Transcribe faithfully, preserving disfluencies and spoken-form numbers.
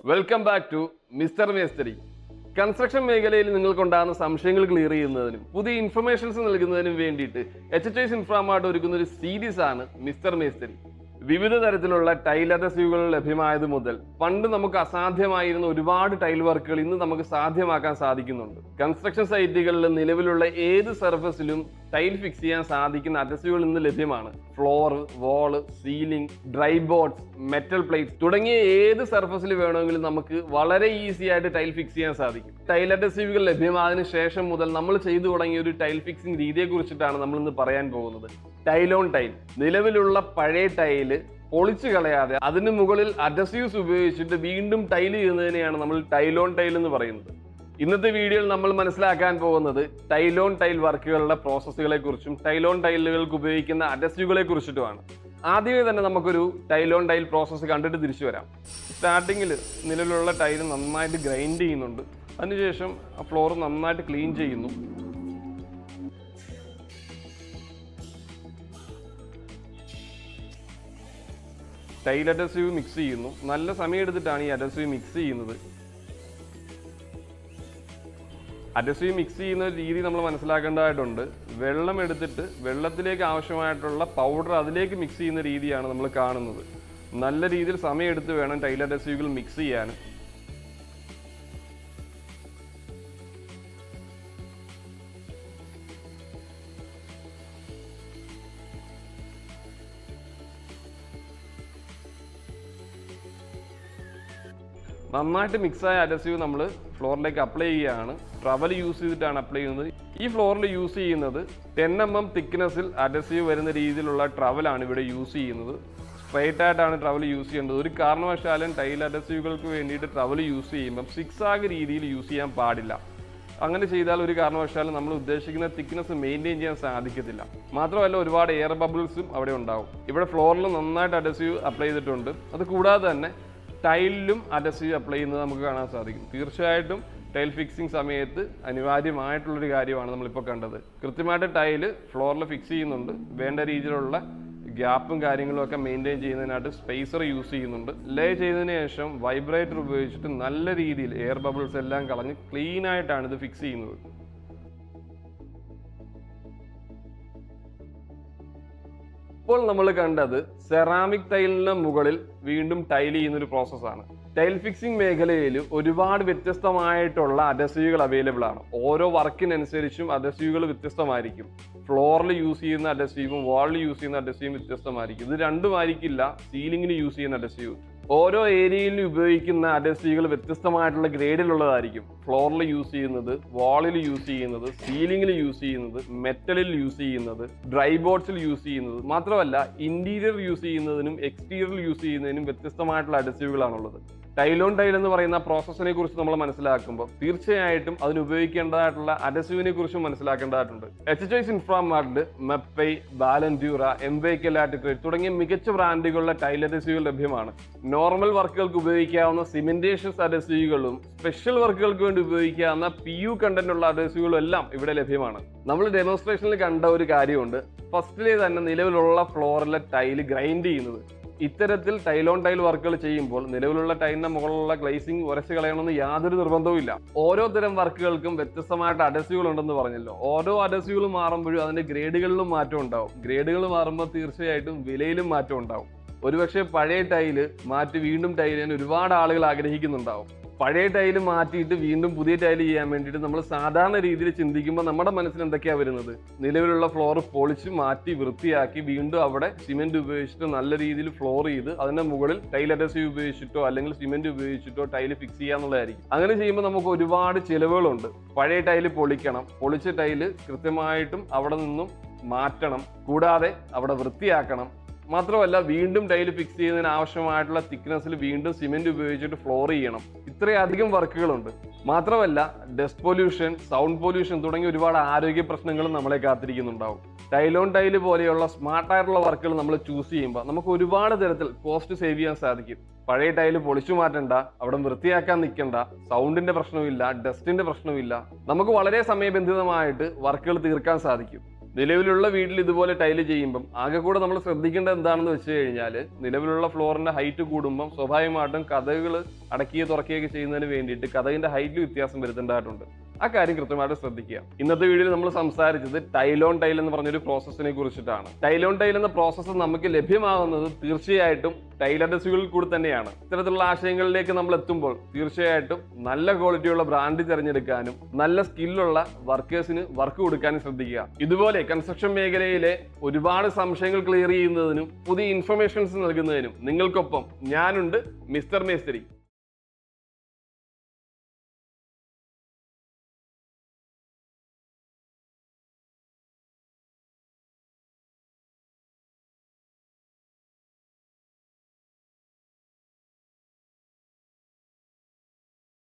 Welcome back to mister മേസ്തരി. Construction മേഖലയിൽ നിങ്ങൾക്കുണ്ടാകുന്ന സംശയങ്ങൾ ക്ലിയർ ചെയ്യുന്നതിനും പുതിയ ഇൻഫർമേഷൻസ് നൽകുന്നതിനും വേണ്ടിയിട്ട് എച്ച് എച്ച് ഐസ് ഇൻഫ്രാമാർട്ട് ഒരുക്കുന്ന ഒരു സീരീസ് ആണ് മിസ്റ്റർ മേസ്തരി. വിവിധ തരത്തിലുള്ള ടൈൽ അഡസീവുകൾ ലഭ്യമായത് മുതൽ പണ്ട് നമുക്ക് അസാധ്യമായിരുന്ന ഒരുപാട് ടൈൽ വർക്കുകൾ ഇന്ന് നമുക്ക് സാധ്യമാക്കാൻ സാധിക്കുന്നുണ്ട്. കൺസ്ട്രക്ഷൻ സൈറ്റുകളിൽ നിലവിലുള്ള ഏത് സർഫസിലും ടൈൽ ഫിക്സ് ചെയ്യാൻ സാധിക്കുന്ന അഡസീവുകൾ ഇന്ന് ലഭ്യമാണ്. Floor, wall, ceiling, dry boards, metal plates തുടങ്ങിയ ഏത് സർഫസിൽ വേണമെങ്കിലും നമുക്ക് വളരെ ഈസി ആയിട്ട് ടൈൽ ഫിക്സ് ചെയ്യാൻ സാധിക്കും. ടൈൽ അഡസീവുകൾ ലഭ്യമായതിനു ശേഷം മുതൽ നമ്മൾ ചെയ്തു തുടങ്ങിയ ഒരു ടൈൽ ഫിക്സിംഗ് രീതിയെ കുറിച്ചിട്ടാണ് നമ്മൾ ഇന്ന് പറയാൻ പോകുന്നത്. Tile on tile. നിലവിലുള്ള പഴയ ടൈല് പൊളിച്ചു കളയാതെ അതിന് മുകളിൽ അഡസീവ്സ് ഉപയോഗിച്ചിട്ട് വീണ്ടും ടൈൽ ചെയ്യുന്നതിനെയാണ് നമ്മൾ ടൈലോൺ ടൈൽ എന്ന് പറയുന്നത്. ഇന്നത്തെ വീഡിയോയിൽ നമ്മൾ മനസ്സിലാക്കാൻ പോകുന്നത് ടൈലോൺ ടൈൽ വർക്കുകളുടെ പ്രോസസ്സുകളെ കുറിച്ചും ടൈലോൺ ടൈലുകൾക്ക് ഉപയോഗിക്കുന്ന അഡസീവുകളെ കുറിച്ചിട്ടുമാണ്. ആദ്യമേ തന്നെ നമുക്കൊരു ടൈലോൺ ടൈൽ പ്രോസസ്സ് കണ്ടിട്ട് തിരിച്ചു വരാം. സ്റ്റാർട്ടിങ്ങിൽ നിലവിലുള്ള ടൈൽ നന്നായിട്ട് ഗ്രൈൻഡ് ചെയ്യുന്നുണ്ട്. അതിനുശേഷം ആ ഫ്ലോർ നന്നായിട്ട് ക്ലീൻ ചെയ്യുന്നു. ടൈൽ അഡസീവ് മിക്സ് ചെയ്യുന്നു. നല്ല സമയം എടുത്തിട്ടാണ് ഈ അഡസീവ് മിക്സ് ചെയ്യുന്നത്. അഡസീവ് മിക്സ് ചെയ്യുന്ന രീതി നമ്മൾ മനസ്സിലാക്കേണ്ടതായിട്ടുണ്ട്. വെള്ളം എടുത്തിട്ട് വെള്ളത്തിലേക്ക് ആവശ്യമായിട്ടുള്ള പൗഡർ അതിലേക്ക് മിക്സ് ചെയ്യുന്ന രീതിയാണ് നമ്മൾ കാണുന്നത്. നല്ല രീതിയിൽ സമയം എടുത്ത് വേണം ടൈൽ അഡസീവുകൾ മിക്സ് ചെയ്യാൻ. നന്നായിട്ട് മിക്സായ അഡസീവ് നമ്മൾ ഫ്ലോറിലേക്ക് അപ്ലൈ ചെയ്യുകയാണ്. ട്രവൽ യൂസ് ചെയ്തിട്ടാണ് അപ്ലൈ ചെയ്യുന്നത്. ഈ ഫ്ലോറിൽ യൂസ് ചെയ്യുന്നത് ടെൻ എം എം തിക്നെസ്സിൽ അഡസീവ് വരുന്ന രീതിയിലുള്ള ട്രവലാണ് ഇവിടെ യൂസ് ചെയ്യുന്നത്. സ്ട്രൈറ്റ് ആയിട്ടാണ് ട്രവൽ യൂസ് ചെയ്യേണ്ടത്. ഒരു കാരണവശാലും ടൈൽ അഡസീവുകൾക്ക് വേണ്ടിയിട്ട് ട്രവൽ യൂസ് ചെയ്യുമ്പം സിക്സ് ആഗ് രീതിയിൽ യൂസ് ചെയ്യാൻ പാടില്ല. അങ്ങനെ ചെയ്താൽ ഒരു കാരണവശാലും നമ്മൾ ഉദ്ദേശിക്കുന്ന തിക്നെസ് മെയിൻറ്റെയിൻ ചെയ്യാൻ സാധിക്കത്തില്ല. മാത്രമല്ല ഒരുപാട് എയർ ബബിൾസും അവിടെ ഉണ്ടാവും. ഇവിടെ ഫ്ലോറിൽ നന്നായിട്ട് അഡസീവ് അപ്ലൈ ചെയ്തിട്ടുണ്ട്. അത് കൂടാതെ തന്നെ ടൈലിലും അഡസീവ് അപ്ലൈ ചെയ്യുന്നത് നമുക്ക് കാണാൻ സാധിക്കും. തീർച്ചയായിട്ടും ടൈൽ ഫിക്സിംഗ് സമയത്ത് അനിവാര്യമായിട്ടുള്ളൊരു കാര്യമാണ് നമ്മളിപ്പോൾ കണ്ടത്. കൃത്യമായിട്ട് ടൈല് ഫ്ലോറിൽ ഫിക്സ് ചെയ്യുന്നുണ്ട്. വേണ്ട രീതിയിലുള്ള ഗ്യാപ്പും കാര്യങ്ങളും ഒക്കെ മെയിൻറ്റെയിൻ ചെയ്യുന്നതിനായിട്ട് സ്പേസർ യൂസ് ചെയ്യുന്നുണ്ട്. ലേ ചെയ്തതിന് ശേഷം വൈബ്രേറ്റർ ഉപയോഗിച്ചിട്ട് നല്ല രീതിയിൽ എയർ ബബിൾസ് എല്ലാം കളഞ്ഞ് ക്ലീൻ ആയിട്ടാണ് ഇത് ഫിക്സ് ചെയ്യുന്നത്. ഇപ്പോൾ നമ്മൾ കണ്ടത് സെറാമിക് ടൈലിന് മുകളിൽ വീണ്ടും ടൈൽ ചെയ്യുന്ന ഒരു പ്രോസസ്സാണ്. ടൈൽ ഫിക്സിംഗ് മേഖലയിൽ ഒരുപാട് വ്യത്യസ്തമായിട്ടുള്ള അഡസീവുകൾ അവൈലബിൾ ആണ്. ഓരോ വർക്കിനനുസരിച്ചും അഡസീവുകൾ വ്യത്യസ്തമായിരിക്കും. ഫ്ലോറിൽ യൂസ് ചെയ്യുന്ന അഡസീവും വാളിൽ യൂസ് ചെയ്യുന്ന അഡസീവും വ്യത്യസ്തമായിരിക്കും. ഇത് രണ്ടുമായിരിക്കില്ല സീലിംഗിന് യൂസ് ചെയ്യുന്ന അഡസീവ്. ഓരോ ഏരിയയിലും ഉപയോഗിക്കുന്ന അഡസീവുകൾ വ്യത്യസ്തമായിട്ടുള്ള ഗ്രേഡിലുള്ളതായിരിക്കും. ഫ്ലോറിൽ യൂസ് ചെയ്യുന്നത്, വാളിൽ യൂസ് ചെയ്യുന്നത്, സീലിംഗിൽ യൂസ് ചെയ്യുന്നത്, മെറ്റലിൽ യൂസ് ചെയ്യുന്നത്, ഡ്രൈ ബോർഡ്സിൽ യൂസ് ചെയ്യുന്നത്. മാത്രമല്ല ഇന്റീരിയർ യൂസ് ചെയ്യുന്നതിനും എക്സ്റ്റീരിയർ യൂസ് ചെയ്യുന്നതിനും വ്യത്യസ്തമായിട്ടുള്ള അഡസീവുകളാണുള്ളത്. ടൈലോൺ ടൈൽ എന്ന് പറയുന്ന പ്രോസസ്സിനെ കുറിച്ച് നമ്മൾ മനസ്സിലാക്കുമ്പോൾ തീർച്ചയായിട്ടും അതിന് ഉപയോഗിക്കേണ്ടതായിട്ടുള്ള അഡസീവിനെ കുറിച്ചും മനസ്സിലാക്കേണ്ടതായിട്ടുണ്ട്. എച്ച് എച്ച് ഐസ് ഇൻഫ്രാമാർട്ട്, മെപ്പൈ, ബാലൻഡ്യൂറ, എംവേക്ക് ലാറ്റിക്രേറ്റ് തുടങ്ങിയ മികച്ച ബ്രാൻഡുകളുടെ ടൈൽ അഡസീവുകൾ ലഭ്യമാണ്. നോർമൽ വർക്കുകൾക്ക് ഉപയോഗിക്കാവുന്ന സിമെന്റേഷ്യസ് അഡസീവുകളും സ്പെഷ്യൽ വർക്കുകൾക്ക് വേണ്ടി ഉപയോഗിക്കാവുന്ന പി യു കണ്ടന്റ് ഉള്ള അഡസീവുകളും എല്ലാം ഇവിടെ ലഭ്യമാണ്. നമ്മൾ ഡെമോൺസ്ട്രേഷനിൽ കണ്ട ഒരു കാര്യമുണ്ട്. ഫസ്റ്റിലെ തന്നെ നിലവിലുള്ള ഫ്ലോറിലെ ടൈല് ഗ്രൈൻഡ് ചെയ്യുന്നത്. ഇത്തരത്തിൽ ടൈലോൺ ടൈൽ വർക്കുകൾ ചെയ്യുമ്പോൾ നിലവിലുള്ള ടൈലിന്റെ മുകളിലുള്ള ഗ്ലേസിംഗ് ഉരച്ച് കളയണമെന്ന് യാതൊരു നിർബന്ധവും ഇല്ല. ഓരോ തരം വർക്കുകൾക്കും വ്യത്യസ്തമായിട്ട് അഡസീവുകൾ ഉണ്ടെന്ന് പറഞ്ഞല്ലോ. ഓരോ അഡസീവുകൾ മാറുമ്പോഴും അതിന്റെ ഗ്രേഡുകളിലും മാറ്റം ഉണ്ടാവും. ഗ്രേഡുകൾ മാറുമ്പോൾ തീർച്ചയായിട്ടും വിലയിലും മാറ്റം ഉണ്ടാവും. ഒരുപക്ഷെ പഴയ ടൈല് മാറ്റി വീണ്ടും ടൈൽ ചെയ്യാൻ ഒരുപാട് ആളുകൾ ആഗ്രഹിക്കുന്നുണ്ടാവും. പഴയ ടൈല് മാറ്റിയിട്ട് വീണ്ടും പുതിയ ടൈല് ചെയ്യാൻ വേണ്ടിയിട്ട് നമ്മൾ സാധാരണ രീതിയിൽ ചിന്തിക്കുമ്പോൾ നമ്മുടെ മനസ്സിൽ എന്തൊക്കെയാണ് വരുന്നത്? നിലവിലുള്ള ഫ്ലോർ പൊളിച്ച് മാറ്റി വൃത്തിയാക്കി വീണ്ടും അവിടെ സിമെന്റ് ഉപയോഗിച്ചിട്ട് നല്ല രീതിയിൽ ഫ്ലോർ ചെയ്ത് അതിന്റെ മുകളിൽ ടൈൽ അഡസീവ് ഉപയോഗിച്ചിട്ടോ അല്ലെങ്കിൽ സിമെന്റ് ഉപയോഗിച്ചിട്ടോ ടൈല് ഫിക്സ് ചെയ്യാന്നുള്ളതായിരിക്കും. അങ്ങനെ ചെയ്യുമ്പോൾ നമുക്ക് ഒരുപാട് ചിലവുകളുണ്ട്. പഴയ ടൈല് പൊളിക്കണം, പൊളിച്ച ടൈല് കൃത്യമായിട്ടും അവിടെ നിന്നും മാറ്റണം, കൂടാതെ അവിടെ വൃത്തിയാക്കണം. മാത്രമല്ല വീണ്ടും ടൈല് ഫിക്സ് ചെയ്യുന്നതിന് ആവശ്യമായിട്ടുള്ള തിക്നെസ്സിൽ വീണ്ടും സിമെന്റ് ഉപയോഗിച്ചിട്ട് ഫ്ലോർ ചെയ്യണം. ഇത്രയധികം വർക്കുകളുണ്ട്. മാത്രമല്ല ഡസ്റ്റ് പൊല്യൂഷൻ, സൗണ്ട് പൊല്യൂഷൻ തുടങ്ങിയ ഒരുപാട് ആരോഗ്യ പ്രശ്നങ്ങളും നമ്മളെ കാത്തിരിക്കുന്നുണ്ടാവും. ടൈലോൺ ടൈല് പോലെയുള്ള സ്മാർട്ടായിട്ടുള്ള വർക്കുകൾ നമ്മൾ ചൂസ് ചെയ്യുമ്പോൾ നമുക്ക് ഒരുപാട് തരത്തിൽ കോസ്റ്റ് സേവ് ചെയ്യാൻ സാധിക്കും. പഴയ ടൈല് പൊളിച്ചു മാറ്റണ്ട, അവിടെ വൃത്തിയാക്കാൻ നിൽക്കണ്ട, സൗണ്ടിന്റെ പ്രശ്നമില്ല, ഡസ്റ്റിന്റെ പ്രശ്നമില്ല. നമുക്ക് വളരെ സമയബന്ധിതമായിട്ട് വർക്കുകൾ തീർക്കാൻ സാധിക്കും. നിലവിലുള്ള വീട്ടിൽ ഇതുപോലെ ടൈല് ചെയ്യുമ്പം ആകെ കൂടെ നമ്മൾ ശ്രദ്ധിക്കേണ്ടത് എന്താണെന്ന് വെച്ച് കഴിഞ്ഞാൽ നിലവിലുള്ള ഫ്ലോറിന്റെ ഹൈറ്റ് കൂടുമ്പം സ്വാഭാവികമായിട്ടും കഥകൾ അടക്കിയോ തുറക്കുകയൊക്കെ ചെയ്യുന്നതിന് വേണ്ടിയിട്ട് കഥകിന്റെ ഹൈറ്റിൽ വ്യത്യാസം വരുത്തേണ്ടതായിട്ടുണ്ട്. ആ കാര്യം കൃത്യമായിട്ട് ശ്രദ്ധിക്കുക. ഇന്നത്തെ വീഡിയോയിൽ നമ്മൾ സംസാരിച്ചത് ടൈലോൺ ടൈൽ എന്ന് പറഞ്ഞൊരു പ്രോസസ്സിനെ കുറിച്ചിട്ടാണ്. ടൈലോൺ ടൈൽ എന്ന പ്രോസസ്സ് നമുക്ക് ലഭ്യമാകുന്നത് തീർച്ചയായിട്ടും ടൈൽ അഡ്ഹസീവുകളിൽ കൂടി തന്നെയാണ്. ഇത്തരത്തിലുള്ള ആശയങ്ങളിലേക്ക് നമ്മൾ എത്തുമ്പോൾ തീർച്ചയായിട്ടും നല്ല ക്വാളിറ്റിയുള്ള ബ്രാൻഡ് തിരഞ്ഞെടുക്കാനും നല്ല സ്കില്ലുള്ള വർക്കേഴ്സിന് വർക്ക് കൊടുക്കാനും ശ്രദ്ധിക്കുക. ഇതുപോലെ കൺസ്ട്രക്ഷൻ മേഖലയിലെ ഒരുപാട് സംശയങ്ങൾ ക്ലിയർ ചെയ്യുന്നതിനും പുതിയ ഇൻഫർമേഷൻസ് നൽകുന്നതിനും നിങ്ങൾക്കൊപ്പം ഞാനുണ്ട്, മിസ്റ്റർ മേസ്ത്രി.